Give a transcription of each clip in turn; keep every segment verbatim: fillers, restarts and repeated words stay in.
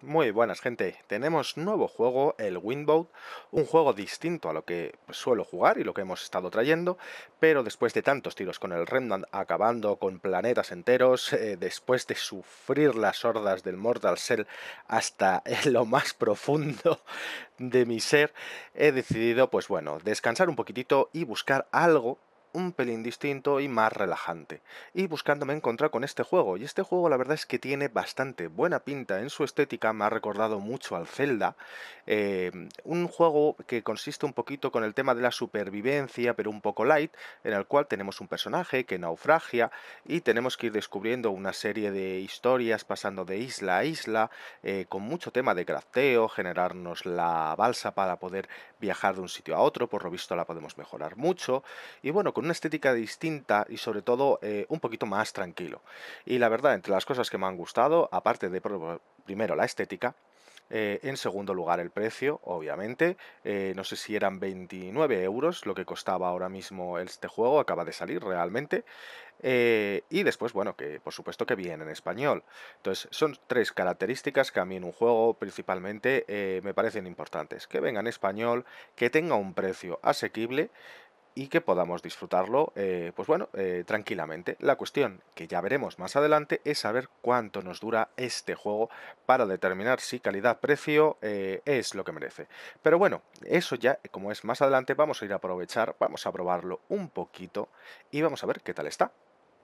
Muy buenas, gente. Tenemos nuevo juego, el Windbound, un juego distinto a lo que suelo jugar y lo que hemos estado trayendo, pero después de tantos tiros con el Remnant, acabando con planetas enteros, eh, después de sufrir las hordas del Mortal Shell hasta en lo más profundo de mi ser, he decidido, pues bueno, descansar un poquitito y buscar algo un pelín distinto y más relajante. Y buscándome encontrar con este juego. Y este juego la verdad es que tiene bastante buena pinta en su estética, me ha recordado mucho al Zelda. Eh, un juego que consiste un poquito con el tema de la supervivencia, pero un poco light, en el cual tenemos un personaje que naufragia y tenemos que ir descubriendo una serie de historias pasando de isla a isla, eh, con mucho tema de crafteo, generarnos la balsa para poder viajar de un sitio a otro, por lo visto la podemos mejorar mucho, y bueno, con una estética distinta y sobre todo eh, un poquito más tranquilo. Y la verdad, entre las cosas que me han gustado, aparte de primero la estética, eh, en segundo lugar el precio, obviamente, eh, no sé si eran veintinueve euros lo que costaba ahora mismo este juego, acaba de salir realmente, eh, y después, bueno, que por supuesto que viene en español. Entonces, son tres características que a mí en un juego principalmente eh, me parecen importantes. Que venga en español, que tenga un precio asequible y que podamos disfrutarlo, eh, pues bueno, eh, tranquilamente. La cuestión, que ya veremos más adelante, es saber cuánto nos dura este juego para determinar si calidad-precio eh, es lo que merece. Pero bueno, eso ya, como es más adelante, vamos a ir a aprovechar, vamos a probarlo un poquito y vamos a ver qué tal está.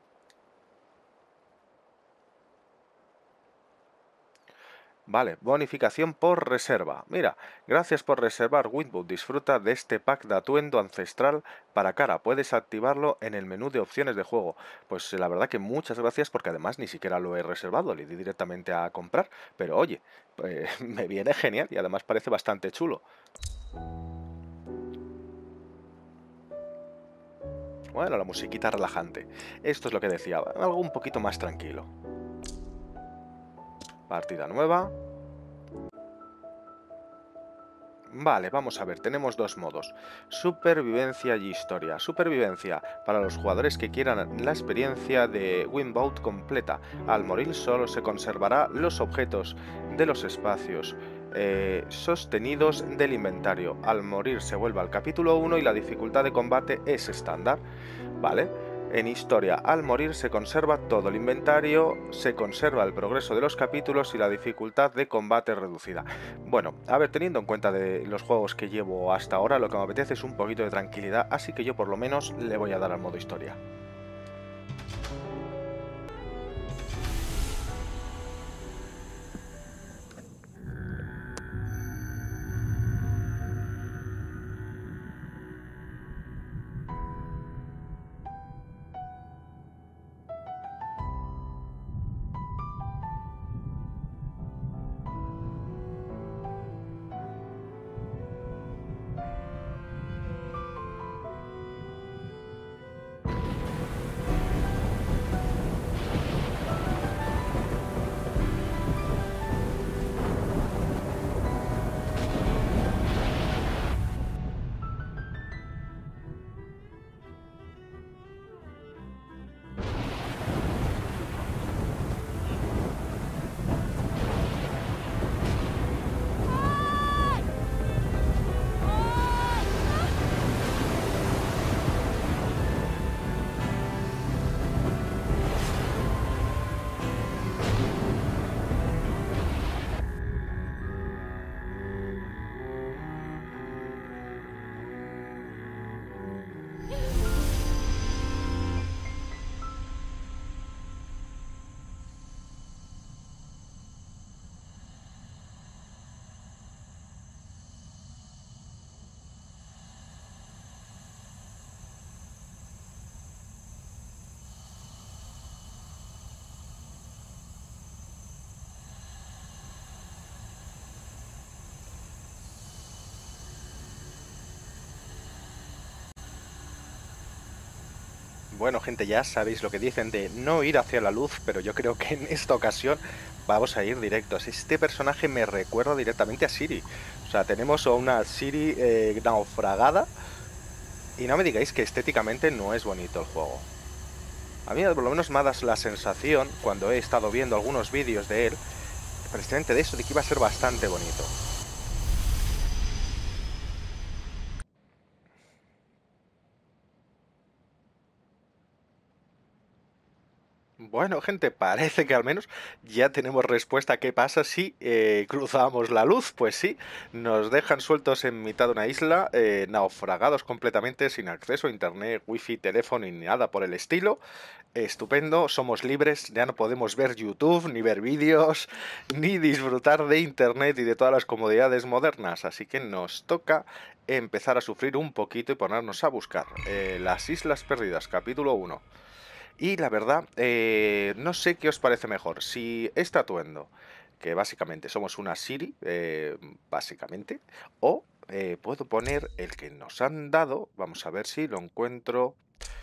Vale, bonificación por reserva. Mira, gracias por reservar Windbound. Disfruta de este pack de atuendo ancestral para cara. Puedes activarlo en el menú de opciones de juego. Pues la verdad que muchas gracias porque además ni siquiera lo he reservado, le di directamente a comprar. Pero oye, eh, me viene genial y además parece bastante chulo. Bueno, la musiquita relajante. Esto es lo que decía, algo un poquito más tranquilo. Partida nueva. Vale, vamos a ver, tenemos dos modos, supervivencia y historia. Supervivencia, para los jugadores que quieran la experiencia de Windbound completa. Al morir solo se conservará los objetos de los espacios eh, sostenidos del inventario. Al morir se vuelve al capítulo uno y la dificultad de combate es estándar. Vale. En historia, al morir se conserva todo el inventario, se conserva el progreso de los capítulos y la dificultad de combate reducida. Bueno, a ver, teniendo en cuenta de los juegos que llevo hasta ahora, lo que me apetece es un poquito de tranquilidad, así que yo por lo menos le voy a dar al modo historia. Bueno, gente, ya sabéis lo que dicen de no ir hacia la luz, pero yo creo que en esta ocasión vamos a ir directos. Este personaje me recuerda directamente a Ciri. O sea, tenemos a una Ciri eh, naufragada y no me digáis que estéticamente no es bonito el juego. A mí por lo menos me ha dado la sensación, cuando he estado viendo algunos vídeos de él, precisamente de eso, de que iba a ser bastante bonito. Bueno, gente, parece que al menos ya tenemos respuesta a qué pasa si eh, cruzamos la luz. Pues sí, nos dejan sueltos en mitad de una isla, eh, naufragados completamente, sin acceso a internet, wifi, teléfono ni nada por el estilo. Estupendo, somos libres, ya no podemos ver YouTube, ni ver vídeos, ni disfrutar de internet y de todas las comodidades modernas. Así que nos toca empezar a sufrir un poquito y ponernos a buscar eh, Las Islas Perdidas, capítulo uno. Y la verdad, eh, no sé qué os parece mejor. Si este atuendo, que básicamente somos una Siri, eh, básicamente, o eh, puedo poner el que nos han dado. Vamos a ver si lo encuentro.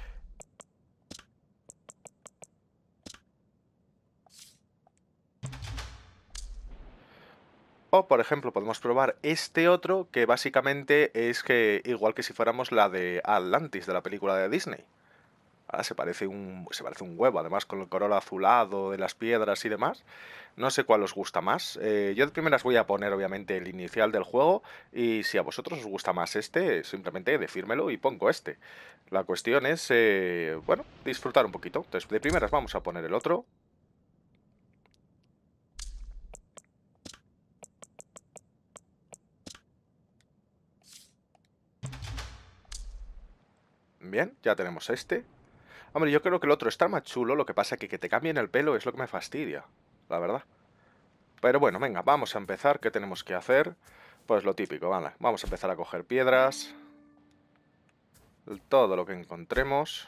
O, por ejemplo, podemos probar este otro, que básicamente es que igual que si fuéramos la de Atlantis, de la película de Disney. Ah, se parece un, se parece un huevo, además con el color azulado de las piedras y demás. No sé cuál os gusta más. Eh, yo de primeras voy a poner obviamente el inicial del juego y si a vosotros os gusta más este, simplemente decírmelo y pongo este. La cuestión es, eh, bueno, disfrutar un poquito. Entonces, de primeras vamos a poner el otro. Bien, ya tenemos este. Hombre, yo creo que el otro está más chulo, lo que pasa es que que te cambien el pelo es lo que me fastidia, la verdad. Pero bueno, venga, vamos a empezar. ¿Qué tenemos que hacer? Pues lo típico, vale. Vamos a empezar a coger piedras. Todo lo que encontremos.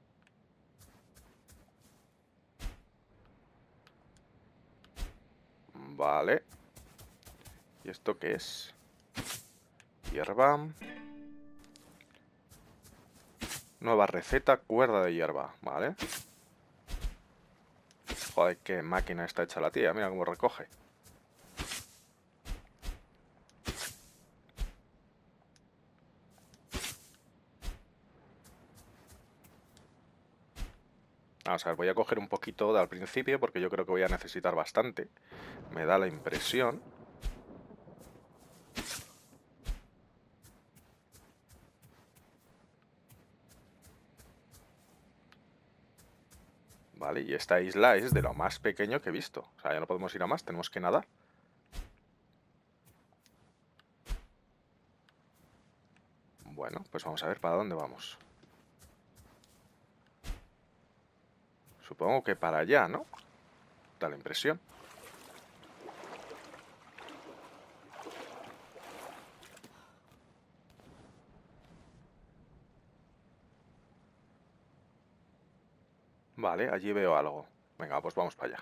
Vale. ¿Y esto qué es? Hierba. Nueva receta, cuerda de hierba. Vale. Joder, qué máquina está hecha la tía. Mira cómo recoge. Vamos a ver, voy a coger un poquito de al principio porque yo creo que voy a necesitar bastante. Me da la impresión. Vale, y esta isla es de lo más pequeño que he visto. O sea, ya no podemos ir a más, tenemos que nadar. Bueno, pues vamos a ver para dónde vamos. Supongo que para allá, ¿no? Da la impresión. Vale, allí veo algo. Venga, pues vamos para allá.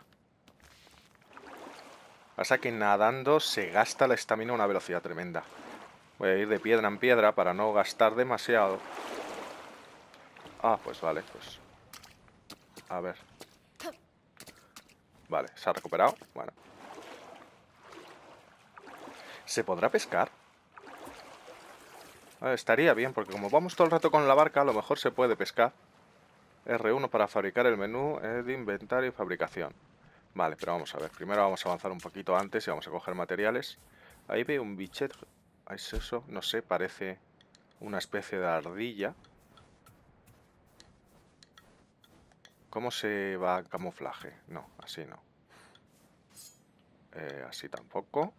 Pasa que nadando se gasta la estamina a una velocidad tremenda. Voy a ir de piedra en piedra para no gastar demasiado. Ah, pues vale, pues... A ver. Vale, se ha recuperado. Bueno. ¿Se podrá pescar? Eh, estaría bien, porque como vamos todo el rato con la barca, a lo mejor se puede pescar. R uno para fabricar el menú de inventario y fabricación. Vale, pero vamos a ver. Primero vamos a avanzar un poquito antes y vamos a coger materiales. Ahí veo un bichet. ¿Es eso? No sé, parece una especie de ardilla. ¿Cómo se va a camuflaje? No, así no. Eh, así tampoco.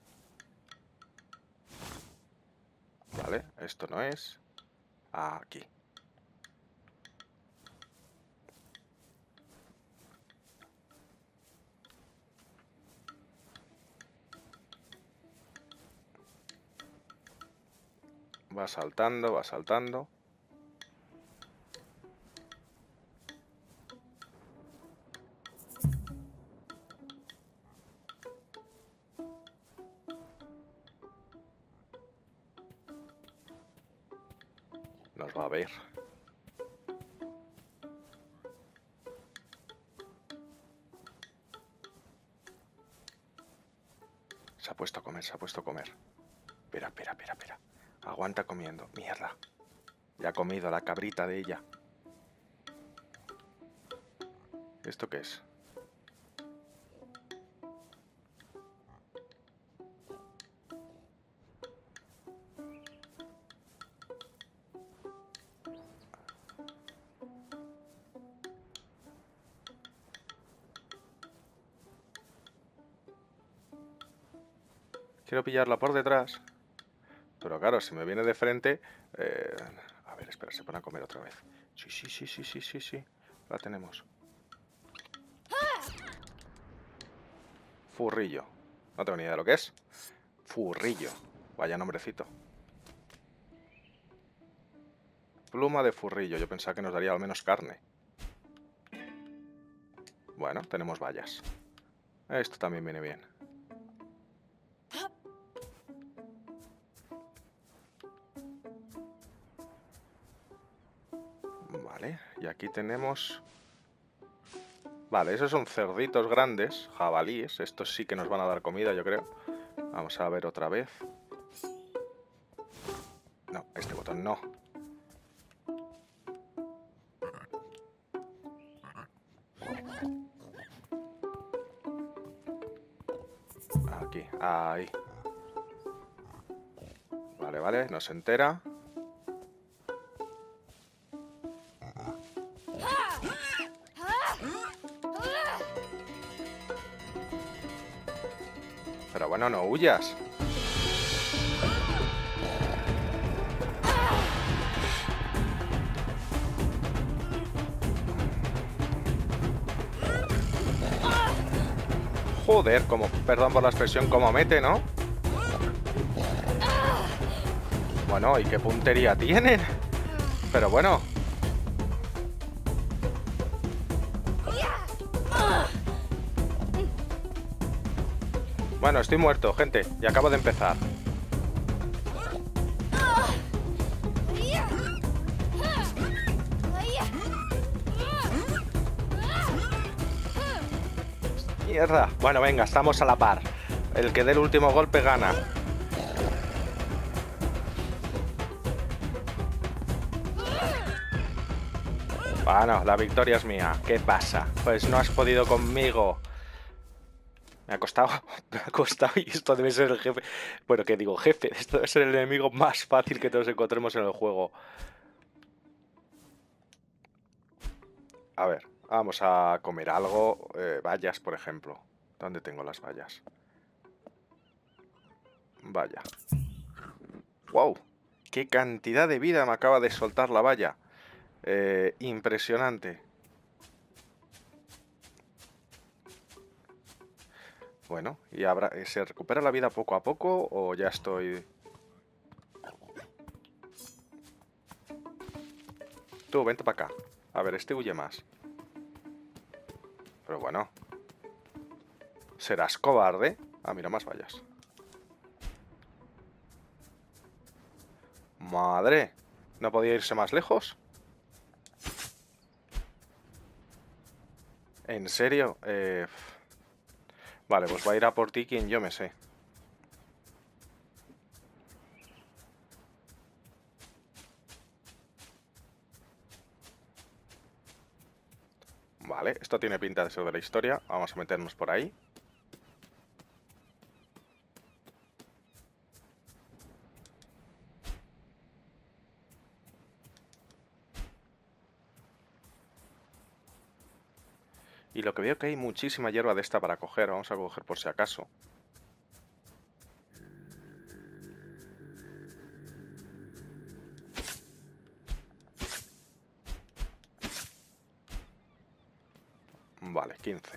Vale, esto no es. Aquí. Va saltando, va saltando. Nos va a ver. Se ha puesto a comer, se ha puesto a comer. Espera, espera, espera, espera. Aguanta comiendo. Mierda. Ya ha comido la cabrita de ella. ¿Esto qué es? Quiero pillarla por detrás. Pero claro, si me viene de frente... Eh... A ver, espera, se pone a comer otra vez. Sí, sí, sí, sí, sí, sí, sí. La tenemos. Furrillo. No tengo ni idea de lo que es. Furrillo. Vaya nombrecito. Pluma de furrillo. Yo pensaba que nos daría al menos carne. Bueno, tenemos vallas. Esto también viene bien. Vale, y aquí tenemos... Vale, esos son cerditos grandes, jabalíes. Estos sí que nos van a dar comida, yo creo. Vamos a ver otra vez. No, este botón no. Aquí, ahí. Vale, vale, no se entera. Pero bueno, no huyas. Joder, como, perdón por la expresión, como mete, ¿no? Bueno, ¿y qué puntería tienen? Pero bueno. Bueno, estoy muerto, gente, y acabo de empezar. Mierda. Bueno, venga, estamos a la par. El que dé el último golpe gana. Bueno, la victoria es mía. ¿Qué pasa? Pues no has podido conmigo. Me ha costado, me ha costado y esto debe ser el jefe. Bueno, ¿qué digo? Jefe, esto debe ser el enemigo más fácil que todos encontremos en el juego. A ver, vamos a comer algo. Eh, vallas, por ejemplo. ¿Dónde tengo las vallas? Vaya. ¡Wow! ¡Qué cantidad de vida me acaba de soltar la valla! Eh, impresionante. Bueno, ¿y habrá, se recupera la vida poco a poco o ya estoy...? Tú, vente para acá. A ver, este huye más. Pero bueno. ¿Serás cobarde? Ah, mira, más vallas. Madre. ¿No podía irse más lejos? ¿En serio? Eh... Vale, pues va a ir a por ti quien yo me sé. Vale, esto tiene pinta de ser de la historia. Vamos a meternos por ahí. Y lo que veo que hay muchísima hierba de esta para coger. Vamos a coger por si acaso. Vale, quince.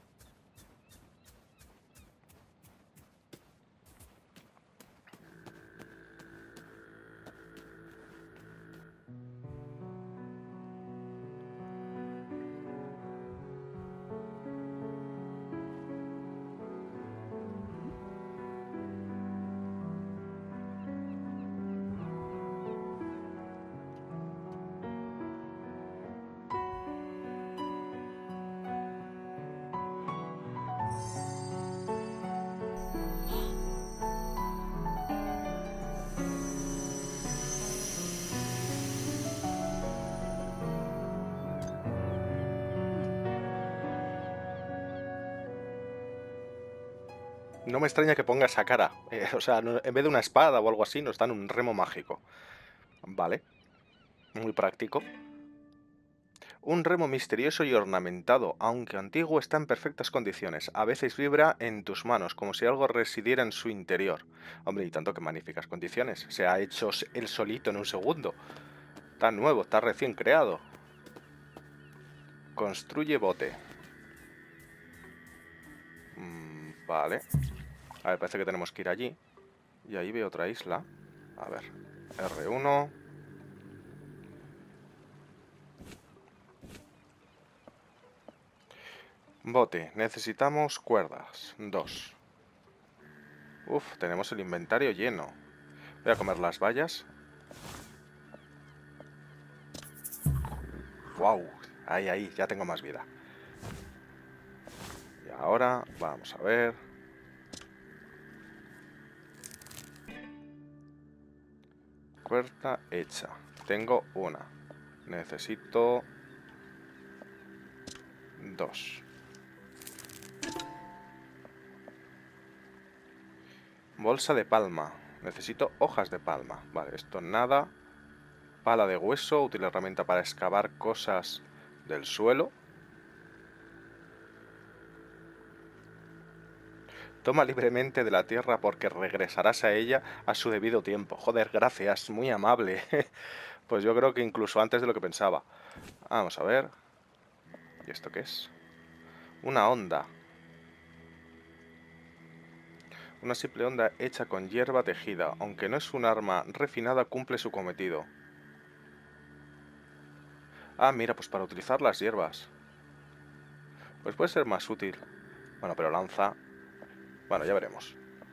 No me extraña que ponga esa cara. Eh, o sea, no, en vez de una espada o algo así, nos dan un remo mágico. Vale. Muy práctico. Un remo misterioso y ornamentado, aunque antiguo, está en perfectas condiciones. A veces vibra en tus manos, como si algo residiera en su interior. Hombre, y tanto que magníficas condiciones. Se ha hecho él solito en un segundo. Está nuevo, está recién creado. Construye bote. Mm, vale. A ver, parece que tenemos que ir allí. Y ahí veo otra isla. A ver. erre uno. Bote. Necesitamos cuerdas. Dos. Uf, tenemos el inventario lleno. Voy a comer las bayas. Wow. Ahí, ahí. Ya tengo más vida. Y ahora, vamos a ver. Cuerda hecha. Tengo una. Necesito dos. Bolsa de palma. Necesito hojas de palma. Vale, esto nada. Pala de hueso. Útil herramienta para excavar cosas del suelo. Toma libremente de la tierra porque regresarás a ella a su debido tiempo. Joder, gracias. Muy amable. Pues yo creo que incluso antes de lo que pensaba. Vamos a ver. ¿Y esto qué es? Una onda. Una simple onda hecha con hierba tejida, aunque no es un arma refinada, cumple su cometido. Ah, mira, pues para utilizar las hierbas. Pues puede ser más útil. Bueno, pero lanza... Bueno, ya veremos.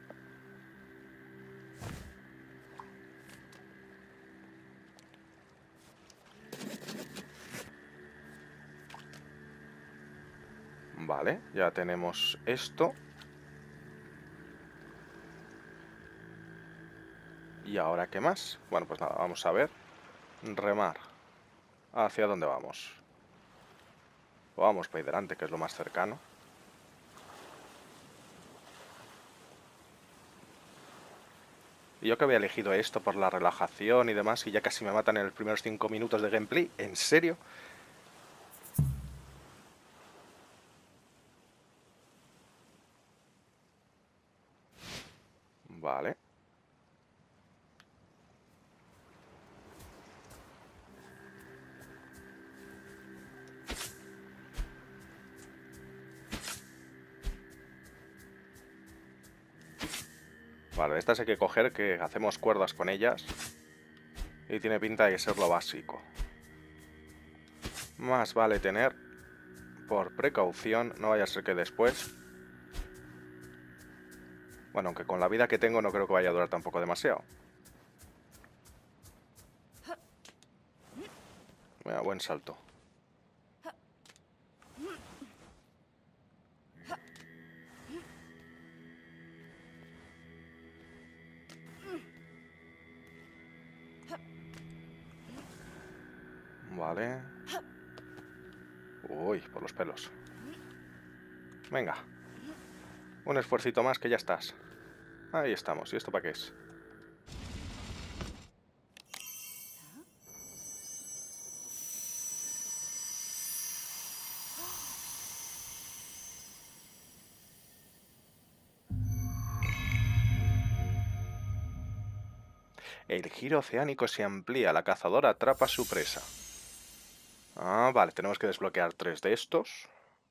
Vale, ya tenemos esto. ¿Y ahora qué más? Bueno, pues nada, vamos a ver. Remar. ¿Hacia dónde vamos? Vamos para ahí delante, que es lo más cercano. Y yo que había elegido esto por la relajación y demás, y ya casi me matan en los primeros cinco minutos de gameplay. ¿En serio? Vale. Vale, estas hay que coger, que hacemos cuerdas con ellas. Y tiene pinta de ser lo básico. Más vale tener, por precaución, no vaya a ser que después... Bueno, aunque con la vida que tengo no creo que vaya a durar tampoco demasiado. Mira, buen salto. Vale. Uy, por los pelos. Venga. Un esfuercito más que ya estás. Ahí estamos. ¿Y esto para qué es? El giro oceánico se amplía. La cazadora atrapa a su presa. Ah, vale. Tenemos que desbloquear tres de estos.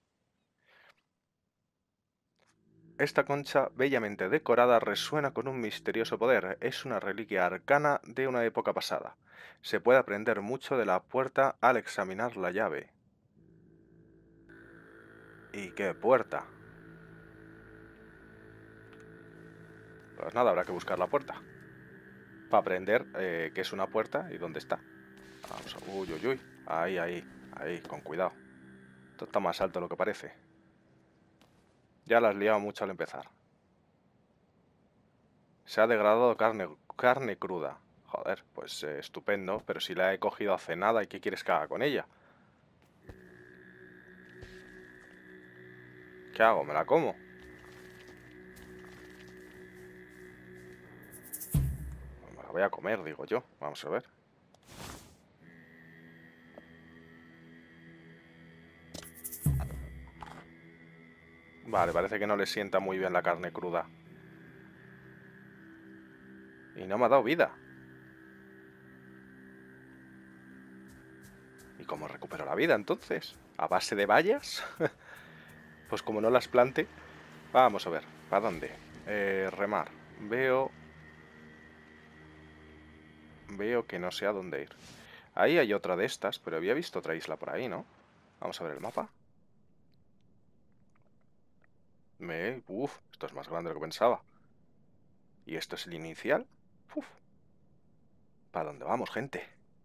Esta concha, bellamente decorada, resuena con un misterioso poder. Es una reliquia arcana de una época pasada. Se puede aprender mucho de la puerta al examinar la llave. ¿Y qué puerta? Pues nada, habrá que buscar la puerta. Para aprender eh, qué es una puerta y dónde está. Vamos a... Uy, uy, uy. Ahí, ahí, ahí, con cuidado. Esto está más alto de lo que parece. Ya la has liado mucho al empezar. Se ha degradado carne, carne cruda. Joder, pues eh, estupendo. Pero si la he cogido hace nada, ¿y qué quieres que haga con ella? ¿Qué hago? ¿Me la como? Me la voy a comer, digo yo. Vamos a ver. Vale, parece que no le sienta muy bien la carne cruda. Y no me ha dado vida. ¿Y cómo recupero la vida entonces? ¿A base de vallas? Pues como no las plante... Vamos a ver, ¿para dónde? Eh, remar. Veo... Veo que no sé a dónde ir. Ahí hay otra de estas, pero había visto otra isla por ahí, ¿no? Vamos a ver el mapa. Me... Uf, esto es más grande de lo que pensaba. ¿Y esto es el inicial? Uf. ¿Para dónde vamos, gente?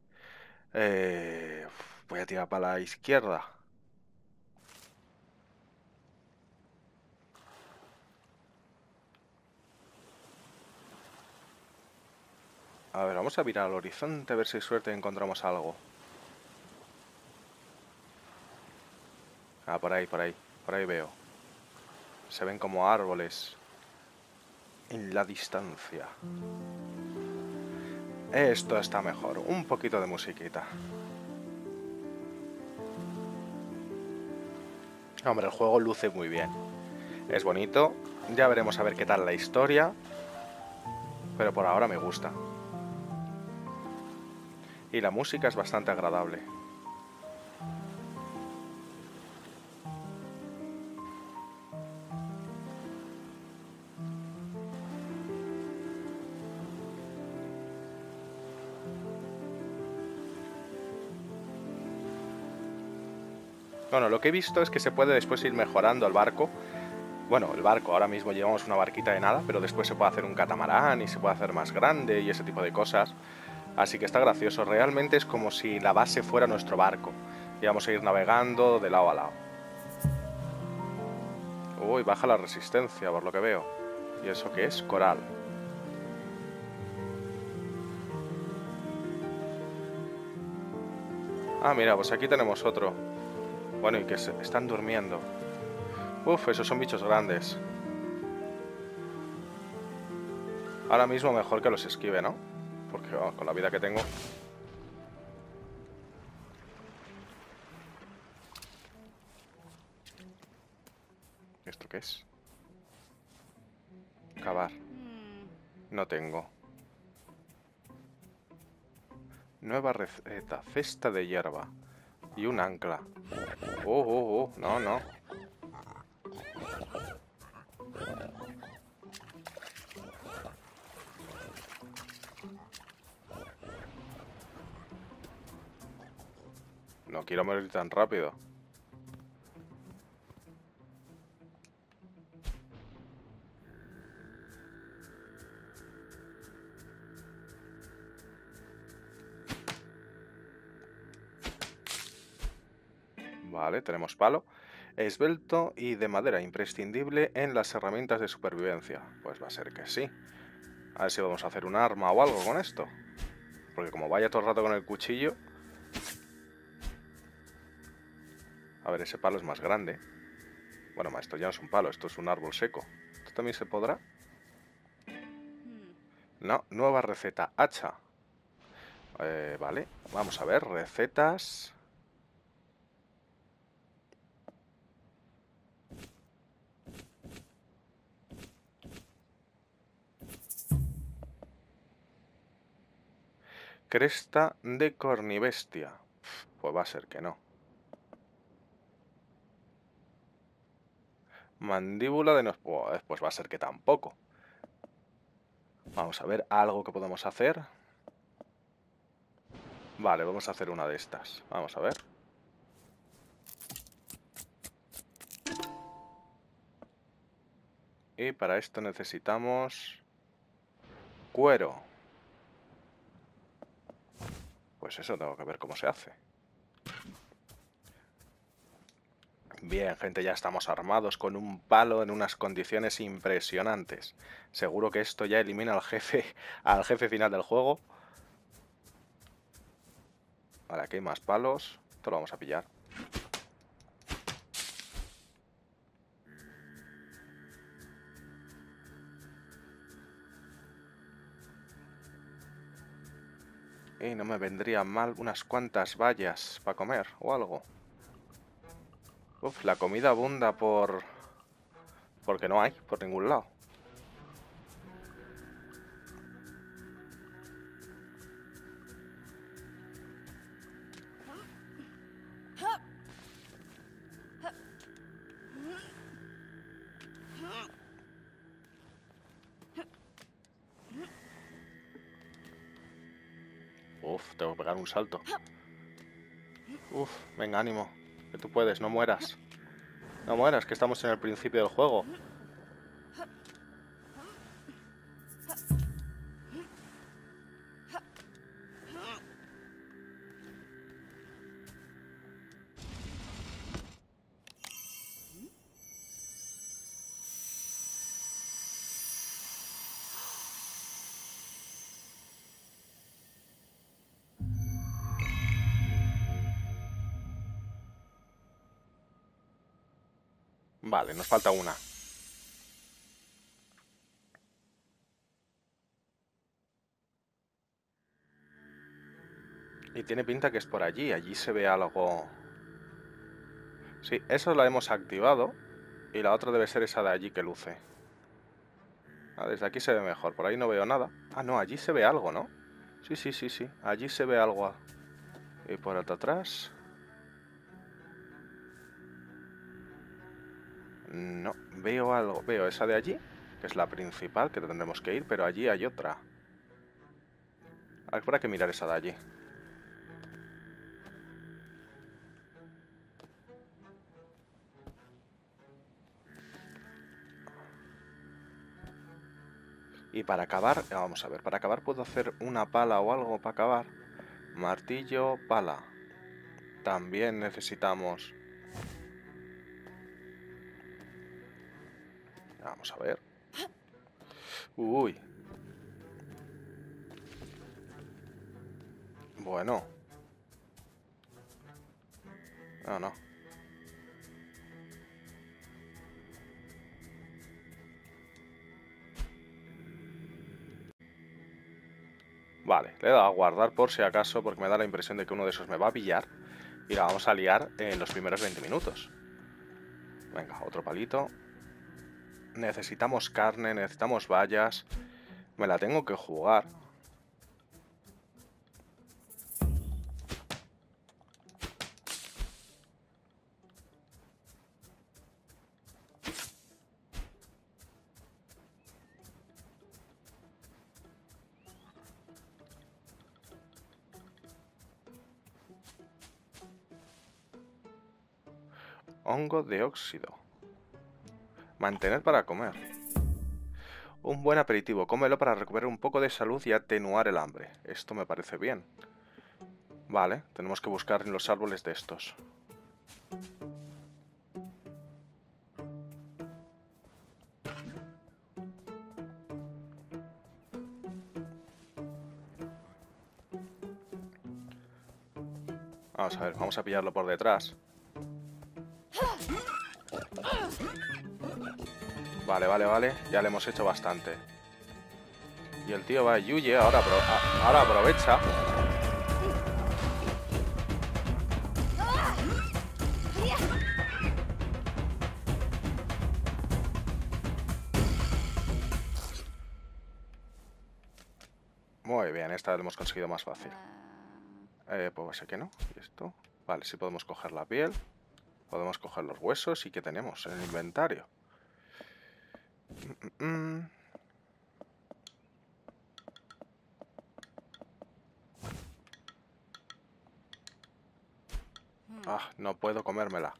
Eh... Voy a tirar para la izquierda. A ver, vamos a mirar al horizonte a ver si hay suerte y encontramos algo. Ah, por ahí, por ahí. Por ahí veo. Se ven como árboles en la distancia. Esto está mejor. Un poquito de musiquita. Hombre, el juego luce muy bien. Es bonito. Ya veremos a ver qué tal la historia. Pero por ahora me gusta. Y la música es bastante agradable. Bueno, lo que he visto es que se puede después ir mejorando el barco. Bueno, el barco, ahora mismo llevamos una barquita de nada, pero después se puede hacer un catamarán y se puede hacer más grande y ese tipo de cosas. Así que está gracioso. Realmente es como si la base fuera nuestro barco. Y vamos a ir navegando de lado a lado. Uy, baja la resistencia, por lo que veo. ¿Y eso qué es? Coral. Ah, mira, pues aquí tenemos otro. Bueno, y que se están durmiendo. Uf, esos son bichos grandes. Ahora mismo mejor que los esquive, ¿no? Porque oh, con la vida que tengo... ¿Esto qué es? Cavar. No tengo. Nueva receta. Cesta de hierba. Y un ancla. Oh, oh, oh. No, no. No quiero morir tan rápido. Vale, tenemos palo. Esbelto y de madera, imprescindible en las herramientas de supervivencia. Pues va a ser que sí. A ver si vamos a hacer un arma o algo con esto. Porque como vaya todo el rato con el cuchillo... A ver, ese palo es más grande. Bueno, esto ya no es un palo, esto es un árbol seco. ¿Esto también se podrá? No, nueva receta, hacha. Eh, vale, vamos a ver, recetas... Cresta de cornibestia. Pues va a ser que no. Mandíbula de... Nos... Pues va a ser que tampoco. Vamos a ver algo que podemos hacer. Vale, vamos a hacer una de estas. Vamos a ver. Y para esto necesitamos... cuero. Pues eso tengo que ver cómo se hace. Bien, gente, ya estamos armados con un palo en unas condiciones impresionantes. Seguro que esto ya elimina al jefe, al jefe final del juego. Vale, aquí hay más palos. Esto lo vamos a pillar. Y no me vendría mal unas cuantas bayas para comer o algo. Uf, la comida abunda por... Porque no hay por ningún lado. Uf, tengo que pegar un salto. Uf, venga, ánimo. Que tú puedes, no mueras. No mueras, que estamos en el principio del juego. Vale, nos falta una. Y tiene pinta que es por allí. Allí se ve algo... Sí, eso lo hemos activado. Y la otra debe ser esa de allí que luce. Ah, desde aquí se ve mejor. Por ahí no veo nada. Ah, no, allí se ve algo, ¿no? Sí, sí, sí, sí. Allí se ve algo. Y por otro atrás... No, veo algo. Veo esa de allí, que es la principal, que tendremos que ir, pero allí hay otra. Habrá que mirar esa de allí. Y para acabar, vamos a ver, para acabar puedo hacer una pala o algo para acabar. Martillo, pala. También necesitamos... Vamos a ver. Uy. Bueno. No, no. Vale, le he dado a guardar por si acaso, porque me da la impresión de que uno de esos me va a pillar. Y la vamos a liar en los primeros veinte minutos. Venga, otro palito. Necesitamos carne, necesitamos vallas. Me la tengo que jugar. Hongo de óxido. Mantener para comer. Un buen aperitivo. Cómelo para recuperar un poco de salud y atenuar el hambre. Esto me parece bien. Vale, tenemos que buscar en los árboles de estos. Vamos a ver, vamos a pillarlo por detrás. Vale, vale, vale. Ya le hemos hecho bastante. Y el tío va y huye. Ahora, apro ahora aprovecha. Muy bien, esta la hemos conseguido más fácil. Eh, pues ser que no. ¿Y esto? Vale, sí podemos coger la piel. Podemos coger los huesos. ¿Y qué tenemos en el inventario? Mm, mm, mm. Ah, no puedo comérmela.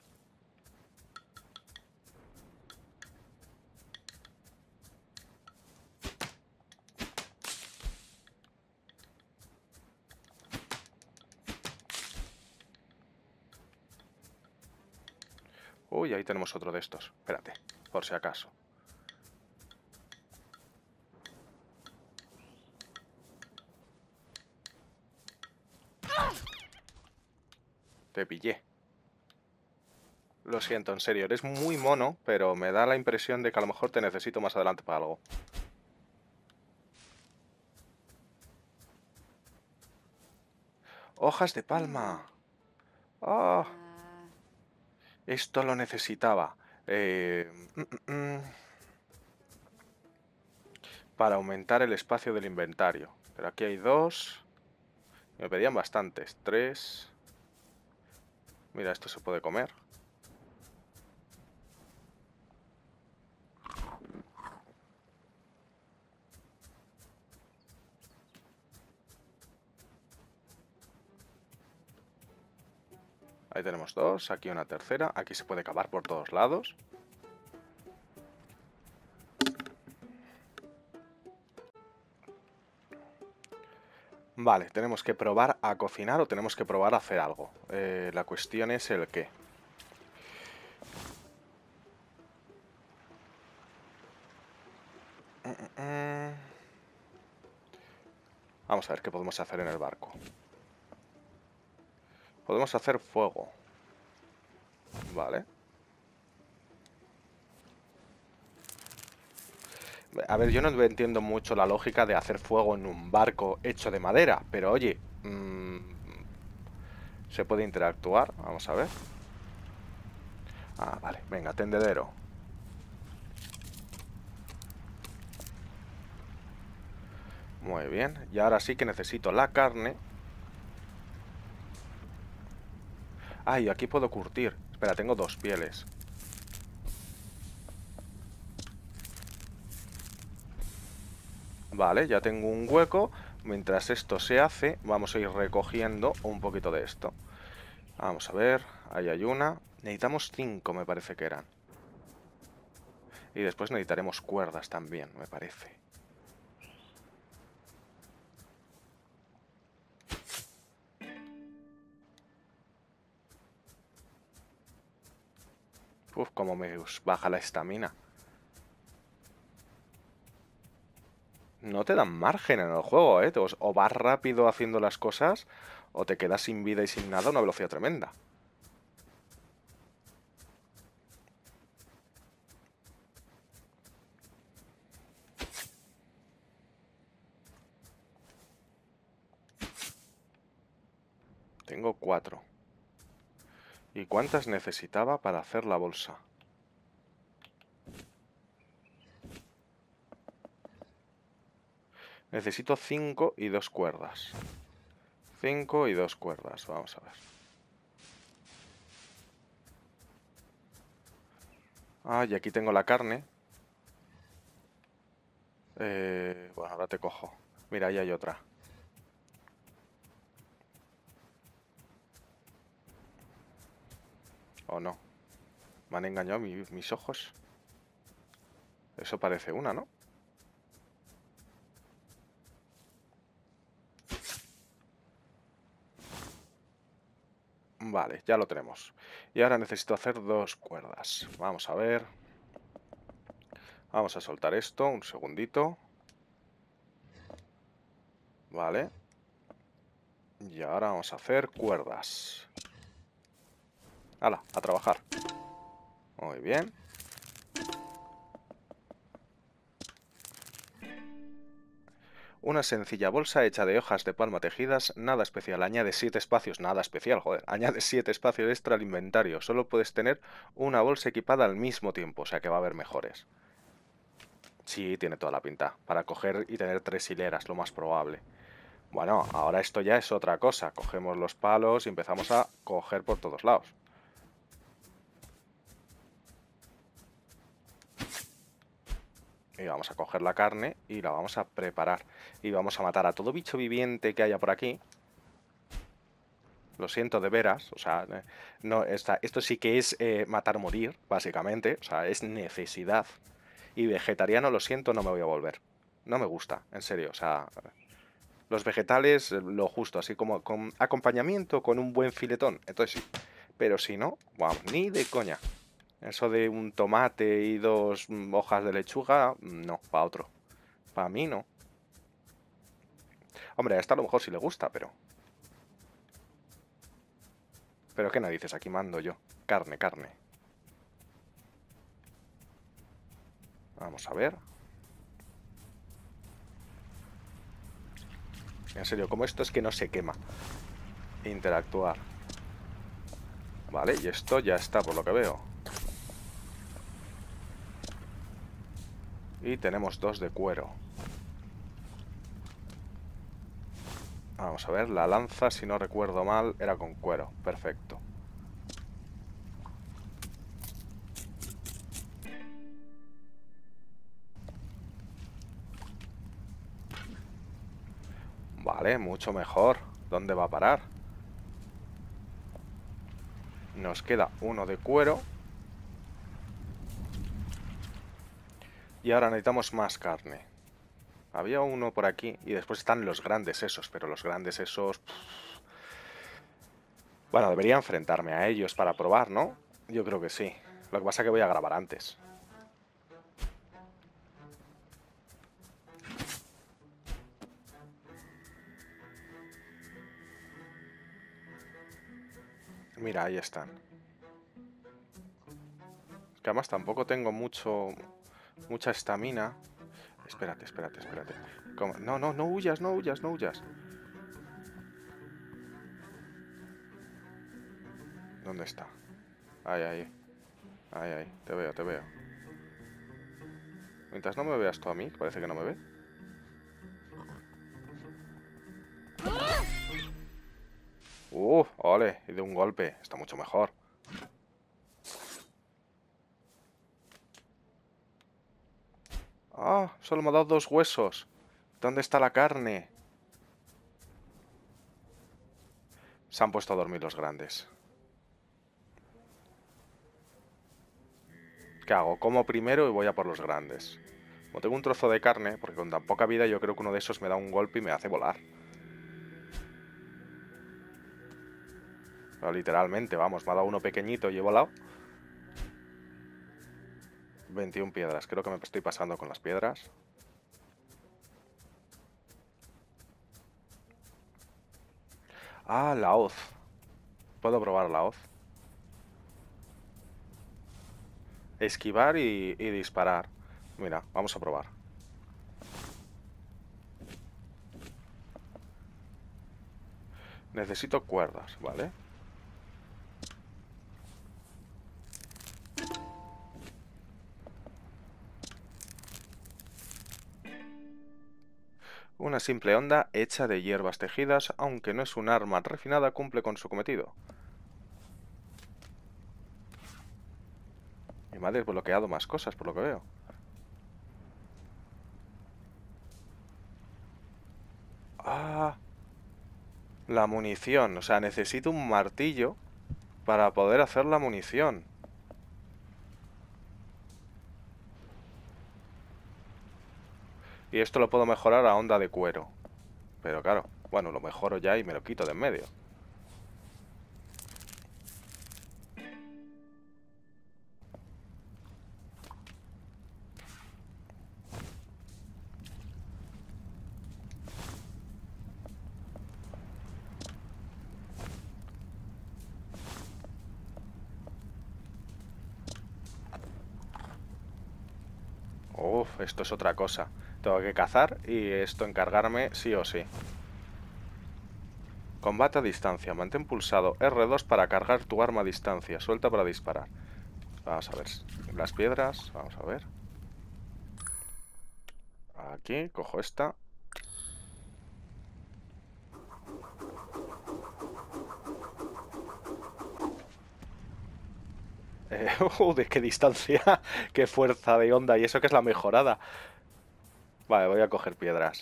Uy, ahí tenemos otro de estos. Espérate, por si acaso. Te pillé. Lo siento, en serio, eres muy mono, pero me da la impresión de que a lo mejor te necesito más adelante para algo. ¡Hojas de palma! ¡Ah! Esto lo necesitaba. Eh, mm, mm, mm. Para aumentar el espacio del inventario. Pero aquí hay dos. Me pedían bastantes. Tres. Mira, esto se puede comer. Ahí tenemos dos, aquí una tercera. Aquí se puede cavar por todos lados. Vale, tenemos que probar a cocinar o tenemos que probar a hacer algo. Eh, la cuestión es el qué. Vamos a ver qué podemos hacer en el barco. Podemos hacer fuego. Vale. A ver, yo no entiendo mucho la lógica de hacer fuego en un barco hecho de madera, pero oye, mmm, se puede interactuar. Vamos a ver. Ah, vale, venga, tendedero. Muy bien, y ahora sí que necesito la carne. Ah, y aquí puedo curtir. Espera, tengo dos pieles. Vale, ya tengo un hueco. Mientras esto se hace, vamos a ir recogiendo un poquito de esto. Vamos a ver, ahí hay una. Necesitamos cinco, me parece que eran. Y después necesitaremos cuerdas también, me parece. Uf, cómo me baja la estamina. No te dan margen en el juego, ¿eh? O vas rápido haciendo las cosas, o te quedas sin vida y sin nada a una velocidad tremenda. Tengo cuatro. ¿Y cuántas necesitaba para hacer la bolsa? Necesito cinco y dos cuerdas. Cinco y dos cuerdas, vamos a ver. Ah, y aquí tengo la carne. Eh, bueno, ahora te cojo. Mira, ahí hay otra. ¿O no? ¿Me han engañado mi, mis ojos? Eso parece una, ¿no? Vale, ya lo tenemos. Y ahora necesito hacer dos cuerdas. Vamos a ver. Vamos a soltar esto, un segundito. Vale. Y ahora vamos a hacer cuerdas. ¡Hala! A trabajar. Muy bien. Una sencilla bolsa hecha de hojas de palma tejidas, nada especial. Añade siete espacios, nada especial, joder. Añade siete espacios extra al inventario. Solo puedes tener una bolsa equipada al mismo tiempo, o sea que va a haber mejores. Sí, tiene toda la pinta. Para coger y tener tres hileras, lo más probable. Bueno, ahora esto ya es otra cosa. Cogemos los palos y empezamos a coger por todos lados. Y vamos a coger la carne y la vamos a preparar. Y vamos a matar a todo bicho viviente que haya por aquí. Lo siento de veras, o sea, no, esta, esto sí que es eh, matar morir, básicamente. O sea, es necesidad. Y vegetariano, lo siento, no me voy a volver. No me gusta, en serio, o sea... Los vegetales, lo justo, así como con acompañamiento, con un buen filetón. Entonces sí. Pero si no, vamos, ni de coña. Eso de un tomate y dos hojas de lechuga, no, para otro. Para mí no. Hombre, a esta a lo mejor sí le gusta, pero... ¿Pero qué narices? Aquí mando yo. Carne, carne. Vamos a ver. En serio, como esto es que no se quema. Interactuar. Vale, y esto ya está por lo que veo. Y tenemos dos de cuero. Vamos a ver, la lanza, si no recuerdo mal, era con cuero. Perfecto. Vale, mucho mejor. ¿Dónde va a parar? Nos queda uno de cuero. Y ahora necesitamos más carne. Había uno por aquí y después están los grandes esos, pero los grandes esos... Pff. Bueno, debería enfrentarme a ellos para probar, ¿no? Yo creo que sí. Lo que pasa es que voy a grabar antes. Mira, ahí están. Es que además tampoco tengo mucho... mucha estamina. Espérate, espérate, espérate. ¿Cómo? No, no, no huyas, no huyas, no huyas. ¿Dónde está? Ahí, ahí. Ahí, ahí. Te veo, te veo. Mientras no me veas tú a mí, parece que no me ve. Uh, ole, y de un golpe. Está mucho mejor. Ah, solo me ha dado dos huesos. ¿Dónde está la carne? Se han puesto a dormir los grandes. ¿Qué hago? Como primero y voy a por los grandes. Como tengo un trozo de carne, porque con tan poca vida yo creo que uno de esos me da un golpe y me hace volar. Pero literalmente, vamos, me ha dado uno pequeñito y he volado. veintiuna piedras, creo que me estoy pasando con las piedras. Ah, la hoz. Puedo probar la hoz. Esquivar y, y disparar. Mira, vamos a probar. Necesito cuerdas, ¿vale? Una simple honda hecha de hierbas tejidas, aunque no es un arma refinada, cumple con su cometido. Mi madre ha desbloqueado más cosas, por lo que veo. Ah, la munición. O sea, necesito un martillo para poder hacer la munición. Y esto lo puedo mejorar a honda de cuero. Pero claro, bueno, lo mejoro ya y me lo quito de en medio. Uf, esto es otra cosa. Tengo que cazar y esto encargarme sí o sí. Combate a distancia. Mantén pulsado erre dos para cargar tu arma a distancia. Suelta para disparar. Vamos a ver. Las piedras. Vamos a ver. Aquí, cojo esta. Eh, uh, ¿de qué distancia? Qué fuerza de onda. Y eso que es la mejorada. Vale, voy a coger piedras.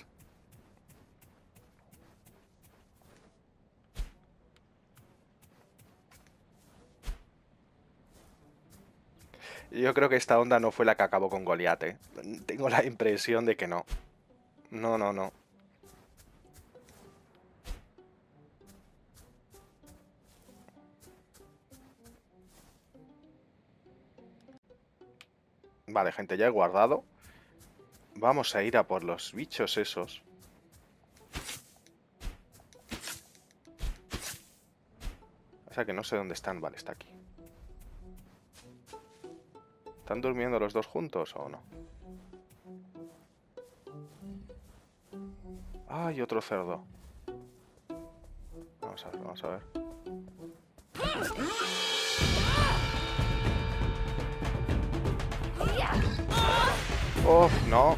Yo creo que esta onda no fue la que acabó con Goliat, ¿eh? Tengo la impresión de que no. No, no, no. Vale, gente, ya he guardado. Vamos a ir a por los bichos esos. O sea que no sé dónde están. Vale, está aquí. ¿Están durmiendo los dos juntos o no? ¡Ay, otro cerdo! Vamos a ver, vamos a ver. ¡Oh, no!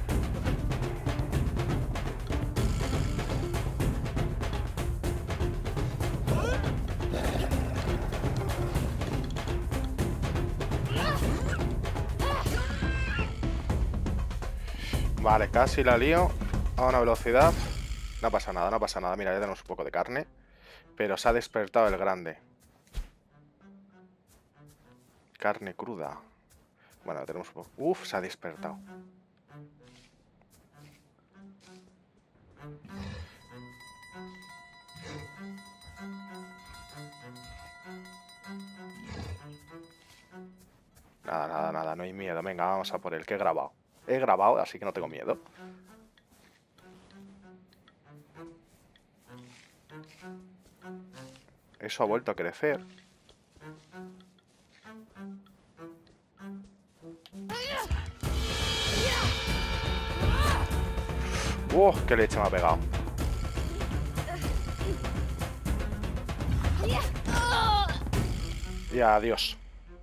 Vale, casi la lío a una velocidad. No pasa nada, no pasa nada. Mira, ya tenemos un poco de carne. Pero se ha despertado el grande. Carne cruda. Bueno, tenemos un poco... Uf, se ha despertado. Nada, nada, nada, no hay miedo. Venga, vamos a por el que he grabado. He grabado, así que no tengo miedo. Eso ha vuelto a crecer. ¡Uh! ¡Qué leche me ha pegado! Y adiós.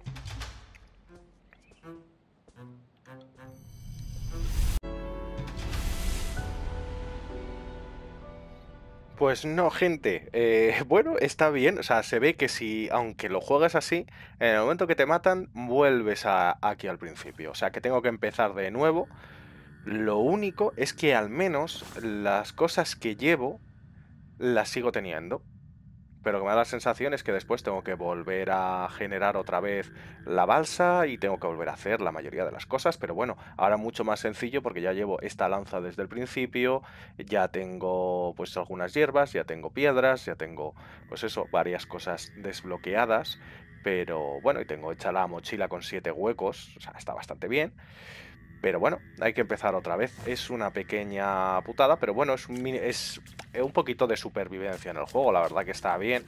Pues no, gente. Eh, bueno, está bien. O sea, se ve que si, aunque lo juegas así, en el momento que te matan, vuelves a, aquí al principio. O sea, que tengo que empezar de nuevo. Lo único es que al menos las cosas que llevo las sigo teniendo. Pero lo que me da la sensación es que después tengo que volver a generar otra vez la balsa y tengo que volver a hacer la mayoría de las cosas. Pero bueno, ahora mucho más sencillo porque ya llevo esta lanza desde el principio, ya tengo pues algunas hierbas, ya tengo piedras, ya tengo pues eso, varias cosas desbloqueadas. Pero bueno, y tengo hecha la mochila con siete huecos, o sea, está bastante bien. Pero bueno, hay que empezar otra vez. Es una pequeña putada, pero bueno, es un, mini- es un poquito de supervivencia en el juego. La verdad que está bien.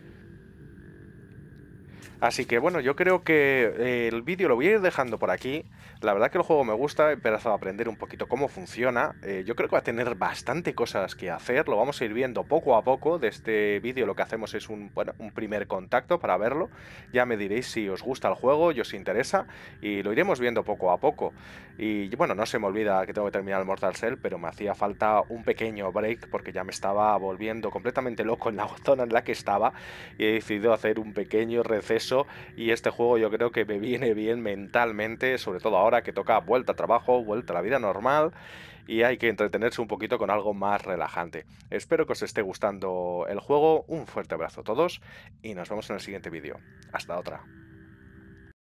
Así que bueno, yo creo que eh, el vídeo lo voy a ir dejando por aquí. La verdad que el juego me gusta, he empezado a aprender un poquito cómo funciona. Eh, yo creo que va a tener bastante cosas que hacer, lo vamos a ir viendo poco a poco. De este vídeo lo que hacemos es un, bueno, un primer contacto para verlo. Ya me diréis si os gusta el juego y os interesa y lo iremos viendo poco a poco. Y bueno, no se me olvida que tengo que terminar el Mortal Shell, pero me hacía falta un pequeño break porque ya me estaba volviendo completamente loco en la zona en la que estaba y he decidido hacer un pequeño receso y este juego yo creo que me viene bien mentalmente, sobre todo ahora que toca vuelta a trabajo, vuelta a la vida normal y hay que entretenerse un poquito con algo más relajante. Espero que os esté gustando el juego, un fuerte abrazo a todos y nos vemos en el siguiente vídeo. Hasta otra.